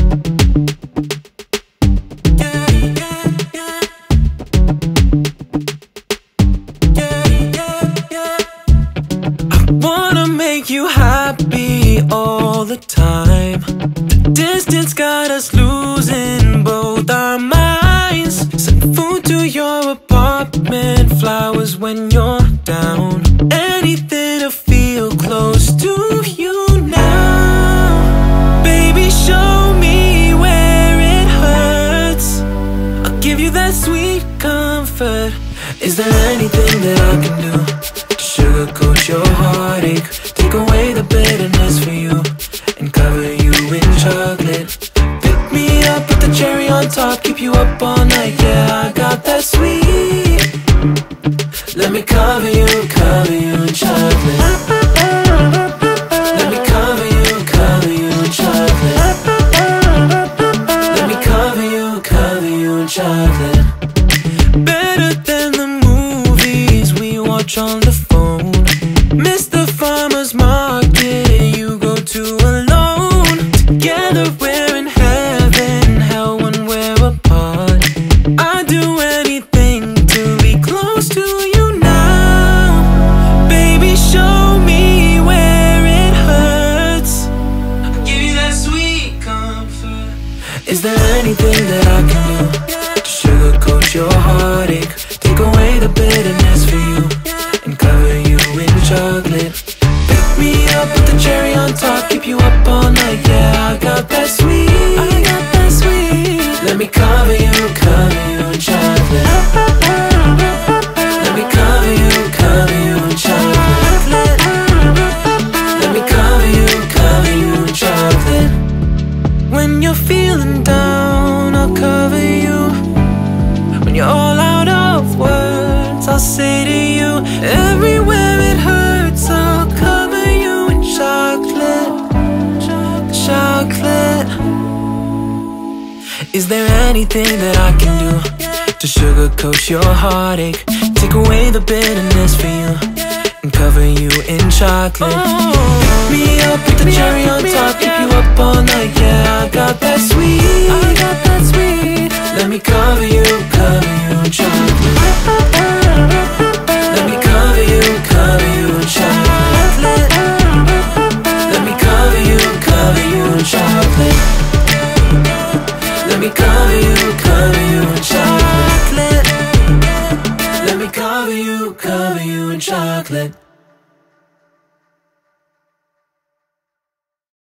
You happy all the time. The distance got us losing both our minds. Send food to your apartment, flowers when you're down. Anything to feel close to you now. Baby, show me where it hurts. I'll give you that sweet comfort. Is there anything that I can do to sugarcoat your heartache? Take away the bitterness for you and cover you in chocolate. Pick me up with the cherry on top, keep you up all night. Yeah, I got that sweet. Let me cover you in chocolate. Let me cover you in chocolate. Let me cover you in chocolate. Better than the movies we watch on the phone. Mr. Farmer's Market, you go to alone. Together we're in heaven, hell when we're apart. I'd do anything to be close to you now. Baby, show me where it hurts. I'll give you that sweet comfort. Is there anything that I can do to sugarcoat your heartache? Take away the bitterness for you and cover you in chocolate. Pick me up with the cherry on top, keep you up all night. Yeah, I got that sweet. I got that sweet. Let me cover you in chocolate. Let me cover you in chocolate. Let me cover you in chocolate. When you're feeling down, I'll cover you. When you're all out of words, I'll say to you, everywhere it hurts, I'll cover you in chocolate. Chocolate. Is there anything that I can do to sugarcoat your heartache? Take away the bitterness for you and cover you in chocolate. Pick me up with the cherry on top, keep you up all night. Yeah, I got that sweet. I got that sweet. Let me cover you in chocolate. Let me cover you in chocolate. Let me cover you in chocolate. Let me cover you in chocolate. Let me cover you in chocolate.